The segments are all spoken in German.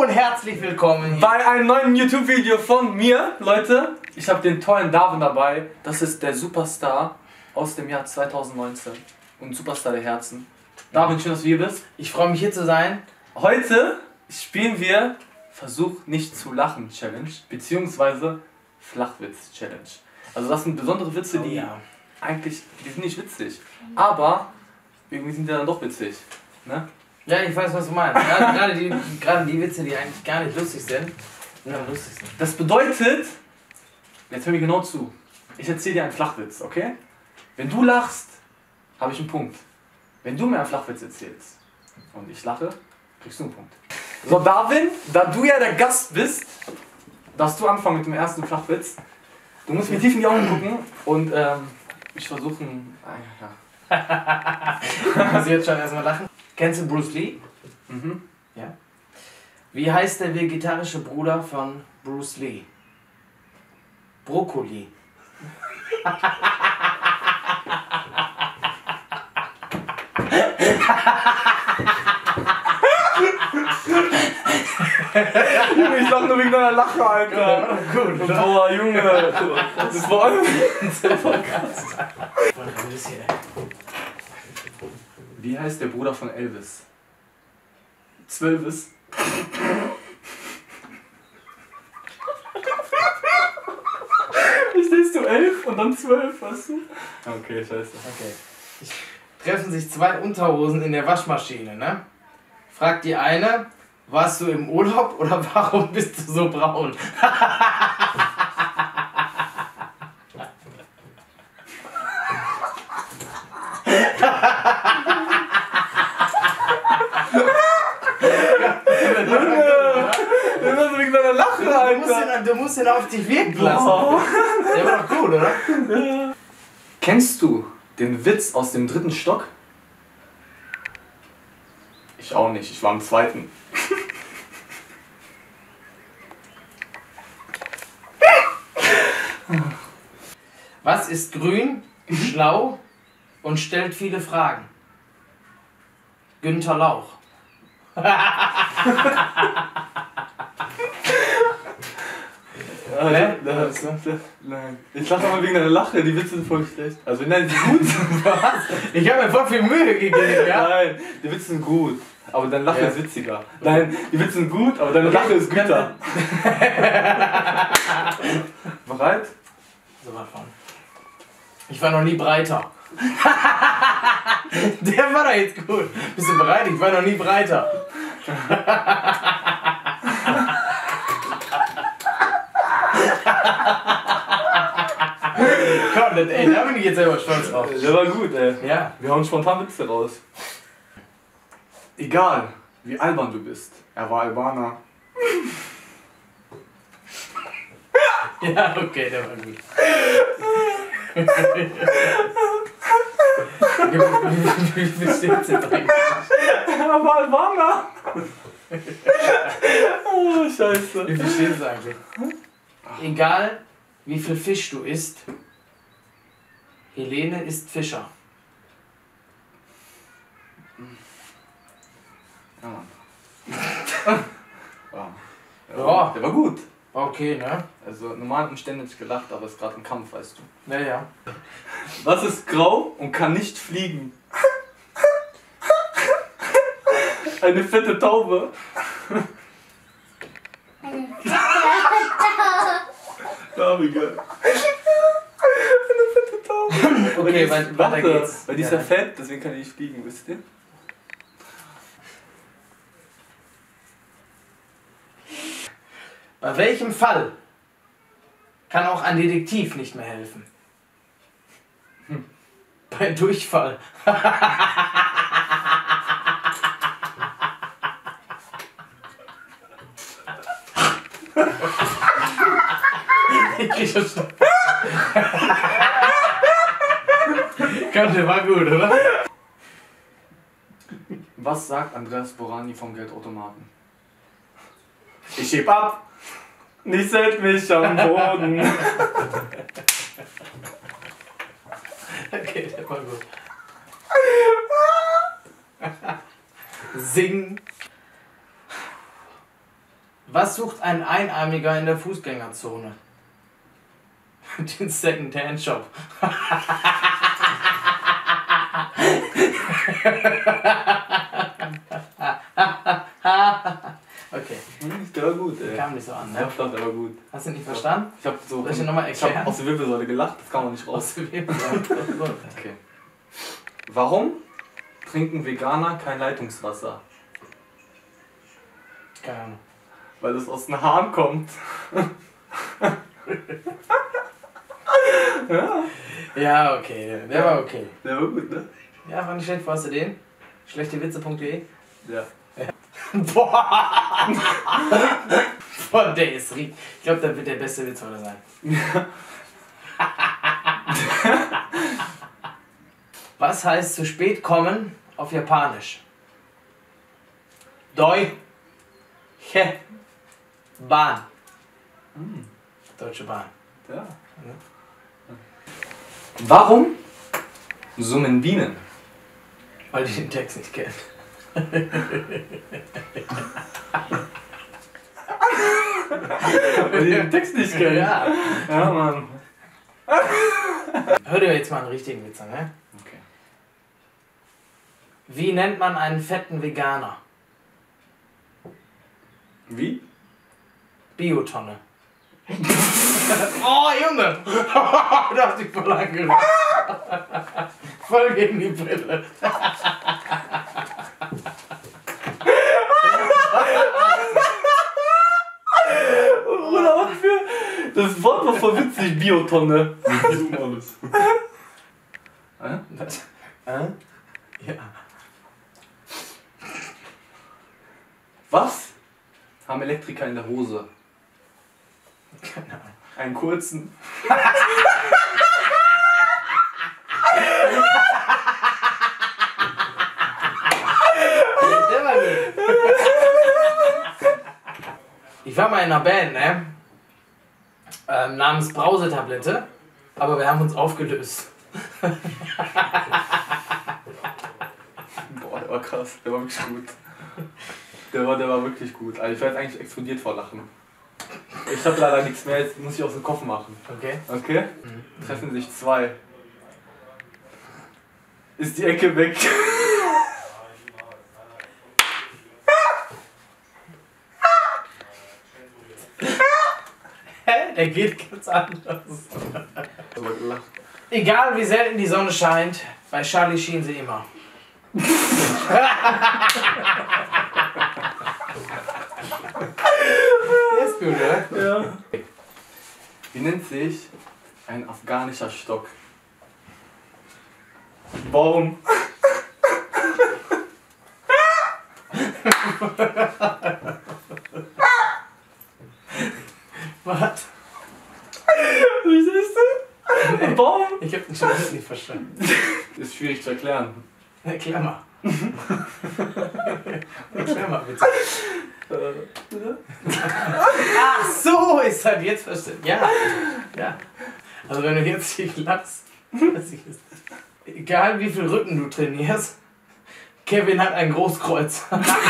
Hallo und herzlich willkommen hier bei einem neuen YouTube-Video von mir. Leute, ich habe den tollen Darwin dabei. Das ist der Superstar aus dem Jahr 2019 und Superstar der Herzen. Darwin, schön, dass du hier bist. Ich freue mich hier zu sein. Heute spielen wir Versuch nicht zu lachen Challenge, beziehungsweise Flachwitz Challenge. Also das sind besondere Witze, die eigentlich, die sind nicht witzig, aber irgendwie sind die dann doch witzig, ne? Ja, ich weiß, was du meinst. Gerade die Witze, die eigentlich gar nicht lustig sind, sind dann lustig. Das bedeutet, jetzt hör mir genau zu, ich erzähle dir einen Flachwitz, okay? Wenn du lachst, habe ich einen Punkt. Wenn du mir einen Flachwitz erzählst und ich lache, kriegst du einen Punkt. So, Darwin, da du ja der Gast bist, darfst du anfangen mit dem ersten Flachwitz. Du musst mir tief in die Augen gucken und ich versuche, Ich muss jetzt schon erstmal lachen. Kennst du Bruce Lee? Mhm. Ja. Wie heißt der vegetarische Bruder von Bruce Lee? Brokkoli. Junge, ich lach nur wegen deiner Lache, Alter. Gut. Boah, Junge. Das war voll krass. Wie heißt der Bruder von Elvis? Zwölvis. Verstehst du 11 und dann 12, weißt du? Okay, scheiße. Okay. Treffen sich zwei Unterhosen in der Waschmaschine, ne? Fragt die eine, warst du im Urlaub oder warum bist du so braun? Wegen deiner Lache, Alter. Du musst ihn auf dich wirken lassen. Der war doch gut, oder? Ja. Kennst du den Witz aus dem 3. Stock? Ich auch nicht, ich war im 2. Was ist grün, schlau und stellt viele Fragen? Günther Lauch. Nein. Ich lache aber wegen deiner Lache, die Witze sind voll schlecht. Also nein, die sind gut. Was? Ich habe mir voll viel Mühe gegeben, ja? Nein, die Witze sind gut, aber deine Lache ist witziger. Nein, die Witze sind gut, aber deine Lache ist güter. Bereit? So was von. Ich war noch nie breiter. Der war doch jetzt gut. Bist du bereit? Ich war noch nie breiter. Komm, ey, da bin ich jetzt selber stolz drauf. Der war gut, ey. Ja. Wir hauen spontan Witze raus. Egal, wie albern du bist, er war Albaner. Ja, okay, der war gut. Wie viel steht's jetzt eigentlich? Er war Albaner. Oh, scheiße. Wie viel steht's eigentlich? Egal, wie viel Fisch du isst, Helene ist Fischer. Ja, Mann. Ja. Der war gut. War okay, ne? Also normalen Umständen hätte ich gelacht, aber es ist gerade ein Kampf, weißt du. Ja, ja. Was ist grau und kann nicht fliegen? Eine fette Taube. Ja, wie geil. Eine fette Taube. Okay, weiter geht's. Weil die ist ja fett, deswegen kann die nicht fliegen, wisst ihr? Bei welchem Fall kann auch ein Detektiv nicht mehr helfen? Bei Durchfall. Ich krieg schon Stopp. Komm, der war gut, oder? Was sagt Andreas Borani vom Geldautomaten? Ich heb ab! Nichts hält mich am Boden! Okay, der war gut. Sing. Was sucht ein Einarmiger in der Fußgängerzone? Den Second-Hand-Shop. Okay. Der war gut, ey. Kam nicht so an, Ja, ne? flott, der war gut. Hast du nicht verstanden? Ich hab so. Soll ich dir nochmal Ich hab erklären? aus der Wirbelsäule gelacht, das kann man nicht raus. Aus dem Wirbelsäule. Okay. Warum trinken Veganer kein Leitungswasser? Keine Ahnung. Weil es aus den Haaren kommt. Ja, okay. Der war okay. Der war gut, ne? Ja, war nicht schlecht. Wo hast du den? Schlechtewitze.de. Ja. Boah! Boah, der ist richtig. Ich glaube, das wird der beste Witz heute sein. Was heißt zu spät kommen auf Japanisch? Doi. He. Bahn. Deutsche Bahn. Ja. Warum summen Bienen? Weil ich den Text nicht kenne. Weil die den Text nicht kennen. Ja. Ja, Mann. Hör dir jetzt mal einen richtigen Witz an, ne? Okay. Wie nennt man einen fetten Veganer? Wie? Biotonne. Oh, Junge! Da hast du dich voll angerührt. Voll gegen die Brille. Oder was für. Das Wort war voll witzig, Biotonne. Zoom alles. Was? Ja. Was haben Elektriker in der Hose? Keine Ahnung. Einen kurzen. Der war gut. Ich war mal in einer Band, ne? Namens Brausetablette, aber wir haben uns aufgelöst. Boah, der war krass. Der war wirklich gut. Der war wirklich gut. Also ich war jetzt eigentlich explodiert vor Lachen. Ich hab leider nichts mehr, jetzt muss ich aus dem Kopf machen. Okay? Okay? Treffen sich zwei. Ist die Ecke weg? Hä? Der geht ganz anders. Aber gelacht. Egal wie selten die Sonne scheint, bei Charlie schien sie immer. Der ist gut, oder? Ja. Wie nennt sich ein afghanischer Stock? Baum. Was? Wie siehst du? Ein Baum? Ich hab den schon wieder nicht verstanden. Ist schwierig zu erklären. Erklär mal. Erklär mal bitte. Ach so, ist halt jetzt verstanden. Ja. Ja. Also wenn du jetzt nicht lachst, weiß ich es. Egal wie viel Rücken du trainierst, Kevin hat ein Großkreuz.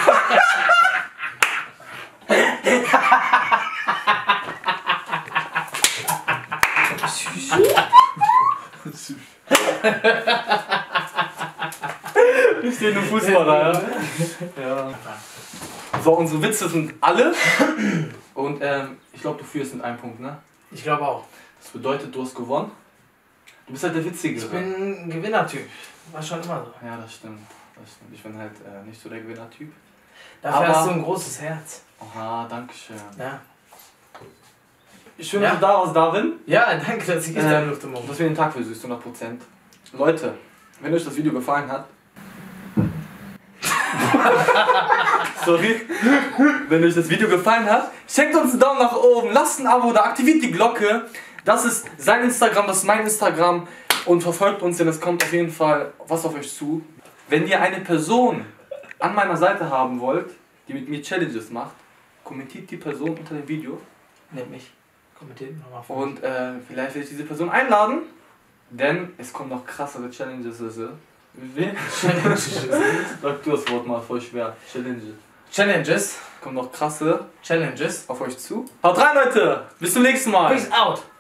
Ich stehe nur Fußballer, ja. Ja. So, unsere Witze sind alle. Und ich glaube, du führst mit einem Punkt, ne? Ich glaube auch. Das bedeutet, du hast gewonnen. Du bist halt der Witzige. Ich bin ein Gewinnertyp. War schon immer so. Ja, das stimmt. Das stimmt. Ich bin halt nicht so der Gewinnertyp. Dafür Aber- hast du ein großes Herz. Oha, danke schön. Ja. Schön, Ja. dass du da warst, Darwin. Ja, danke, dass ich da durfte, Mo. Dass wir den Tag versüßt, 100%. Leute, wenn euch das Video gefallen hat. Sorry. Wenn euch das Video gefallen hat, schenkt uns einen Daumen nach oben, lasst ein Abo da, aktiviert die Glocke. Das ist sein Instagram, das ist mein Instagram. Und verfolgt uns, denn es kommt auf jeden Fall was auf euch zu. Wenn ihr eine Person an meiner Seite haben wollt, die mit mir Challenges macht, kommentiert die Person unter dem Video. Nimm mich. Kommentiert nochmal vor. Und vielleicht werde ich diese Person einladen, denn es kommen noch krassere Challenges. Wie? Sag du das Wort mal, voll schwer. Challenge. Challenges. Kommen noch krasse Challenges. auf euch zu. Haut rein, Leute. Bis zum nächsten Mal. Peace out.